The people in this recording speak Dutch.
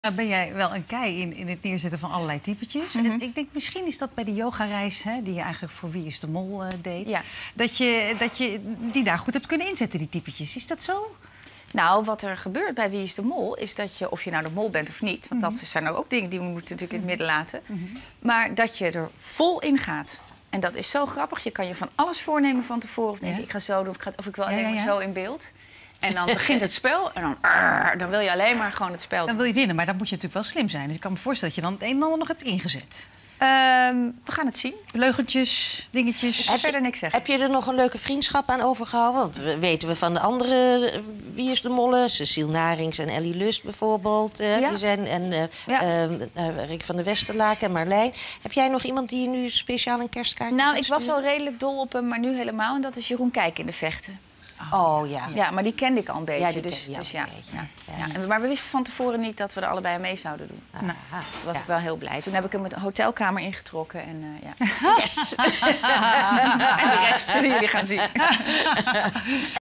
Nou ben jij wel een kei in het neerzetten van allerlei typetjes. En ik denk, misschien is dat bij de yogareis, die je eigenlijk voor Wie is de Mol deed... Ja. Dat je die daar goed hebt kunnen inzetten, die typetjes. Is dat zo? Nou, wat er gebeurt bij Wie is de Mol... is dat je, of je nou de mol bent of niet... want dat zijn ook dingen die we moeten natuurlijk in het midden laten... maar dat je er vol in gaat. En dat is zo grappig. Je kan je van alles voornemen van tevoren. Of denken, ik ga zo doen, of ik wil alleen maar zo in beeld... En dan begint het spel en dan wil je alleen maar gewoon het spel doen. Dan wil je winnen, maar dan moet je natuurlijk wel slim zijn. Dus ik kan me voorstellen dat je dan het een en ander nog hebt ingezet. We gaan het zien. Leugentjes, dingetjes. Ik heb verder niks zeggen. Heb je er nog een leuke vriendschap aan overgehouden? Want weten we van de andere Wie is de Mollen? Cecile Narings en Ellie Lust bijvoorbeeld. Die zijn, en Rick van der Westerlaken en Marlijn. Heb jij nog iemand die je nu speciaal een kerstkaart Nou, ik was al redelijk dol op hem, maar nu helemaal. En dat is Jeroen Kijk in de Vechten. Oh ja. Ja, maar die kende ik al een beetje. Ja, die dus, kende je al een beetje. Ja. Maar we wisten van tevoren niet dat we er allebei aan mee zouden doen. Nou, toen was ik wel heel blij. Toen heb ik hem met een hotelkamer ingetrokken. En, Yes! en de rest zullen jullie gaan zien.